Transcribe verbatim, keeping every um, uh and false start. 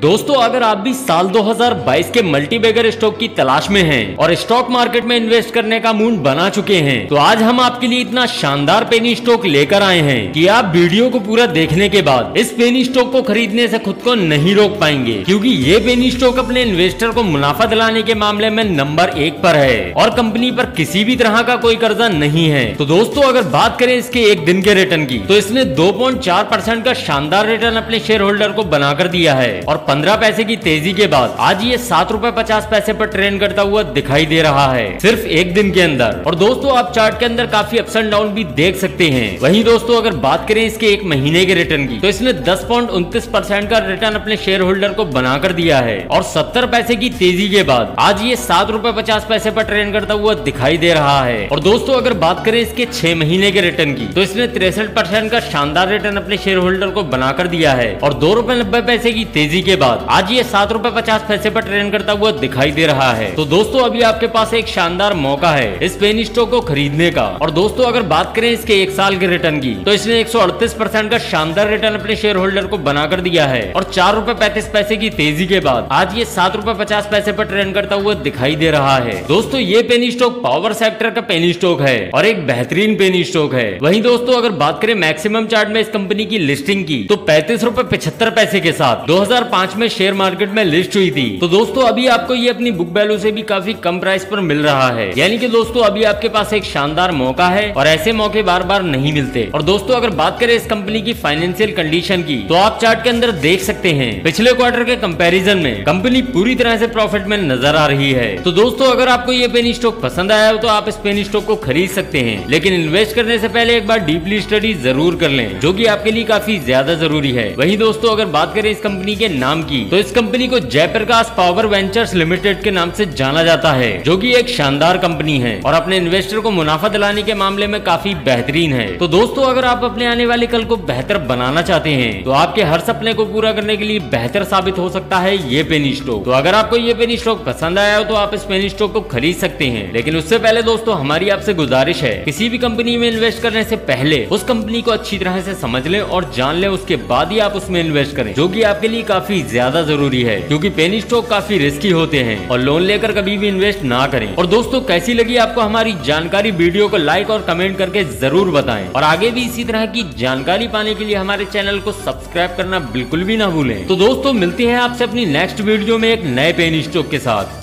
दोस्तों अगर आप भी साल दो हज़ार बाईस के मल्टीबैगर स्टॉक की तलाश में हैं और स्टॉक मार्केट में इन्वेस्ट करने का मूड बना चुके हैं तो आज हम आपके लिए इतना शानदार पेनी स्टॉक लेकर आए हैं कि आप वीडियो को पूरा देखने के बाद इस पेनी स्टॉक को खरीदने से खुद को नहीं रोक पाएंगे, क्योंकि ये पेनी स्टॉक अपने इन्वेस्टर को मुनाफा दिलाने के मामले में नंबर एक पर है और कंपनी पर किसी भी तरह का कोई कर्जा नहीं है। तो दोस्तों अगर बात करें इसके एक दिन के रिटर्न की तो इसने दो पॉइंट चार परसेंट का शानदार रिटर्न अपने शेयर होल्डर को बनाकर दिया है और पंद्रह पैसे की तेजी के बाद आज ये सात रुपए पचास पैसे पर ट्रेड करता हुआ दिखाई दे रहा है सिर्फ एक दिन के अंदर। और दोस्तों आप चार्ट के अंदर काफी अप्स एंड डाउन भी देख सकते हैं। वहीं दोस्तों अगर बात करें इसके एक महीने के रिटर्न की तो इसने दस पॉइंट उनतीस परसेंट का रिटर्न अपने शेयर होल्डर को बनाकर दिया है और सत्तर पैसे की तेजी के बाद आज ये सात रुपए पचास पैसे पर ट्रेड करता हुआ दिखाई दे रहा है। और दोस्तों अगर बात करें इसके छह महीने के रिटर्न की तो इसने तिरसठ परसेंट का शानदार रिटर्न अपने शेयर होल्डर को बनाकर दिया है और दो रुपए नब्बे पैसे की तेजी के बाद आज ये सात रुपए पचास पैसे पर ट्रेड करता हुआ दिखाई दे रहा है। तो दोस्तों अभी आपके पास एक शानदार मौका है इस पेनी स्टॉक को खरीदने का। और दोस्तों अगर बात करें इसके एक साल के रिटर्न की तो इसने एक सौ अड़तीस परसेंट का शानदार रिटर्न अपने शेयर होल्डर को बनाकर दिया है और चार रुपए पैंतीस पैसे की तेजी के बाद आज ये सात रुपए पचास पैसे पर ट्रेड करता हुआ दिखाई दे रहा है। दोस्तों ये पेनी स्टॉक पावर सेक्टर का पेनी स्टॉक है और एक बेहतरीन पेनी स्टॉक है। वहीं दोस्तों अगर बात करें मैक्सिमम चार्ट में इस कंपनी की लिस्टिंग की तो पैंतीस रुपए पचहत्तर पैसे के साथ दो हज़ार पाँच में शेयर मार्केट में लिस्ट हुई थी। तो दोस्तों अभी आपको ये अपनी बुक वैल्यू से भी काफी कम प्राइस पर मिल रहा है, यानी कि दोस्तों अभी आपके पास एक शानदार मौका है और ऐसे मौके बार बार नहीं मिलते। और दोस्तों अगर बात करें इस कंपनी की फाइनेंशियल कंडीशन की तो आप चार्ट के अंदर देख सकते हैं पिछले क्वार्टर के कंपैरिजन में कंपनी पूरी तरह से प्रॉफिट में नजर आ रही है। तो दोस्तों अगर आपको ये पेनी स्टॉक पसंद आया हो तो आप इस पेनी स्टॉक को खरीद सकते हैं, लेकिन इन्वेस्ट करने से पहले एक बार डीपली स्टडी जरूर कर लें, जो कि आपके लिए काफी ज्यादा जरूरी है। वहीं दोस्तों अगर बात करें इस कंपनी के नाम की तो इस कंपनी को जयप्रकाश पावर वेंचर्स लिमिटेड के नाम से जाना जाता है, जो कि एक शानदार कंपनी है और अपने इन्वेस्टर को मुनाफा दिलाने के मामले में काफी बेहतरीन है। तो दोस्तों अगर आप अपने आने वाले कल को बेहतर बनाना चाहते हैं तो आपके हर सपने को पूरा करने के लिए बेहतर साबित हो सकता है ये पेनी स्टॉक। तो अगर आपको ये पेनी स्टॉक पसंद आया हो तो आप इस पेनी स्टॉक को खरीद सकते हैं, लेकिन उससे पहले दोस्तों हमारी आपसे गुजारिश है किसी भी कंपनी में इन्वेस्ट करने से पहले उस कंपनी को अच्छी तरह से समझ लें और जान लें, उसके बाद ही आप उसमें इन्वेस्ट करें, जो कि आपके लिए काफी ज्यादा जरूरी है, क्योंकि पेनी स्टॉक काफी रिस्की होते हैं और लोन लेकर कभी भी इन्वेस्ट ना करें। और दोस्तों कैसी लगी आपको हमारी जानकारी? वीडियो को लाइक और कमेंट करके जरूर बताएं और आगे भी इसी तरह की जानकारी पाने के लिए हमारे चैनल को सब्सक्राइब करना बिल्कुल भी ना भूलें। तो दोस्तों मिलते हैं आपसे अपनी नेक्स्ट वीडियो में एक नए पेनी स्टॉक के साथ।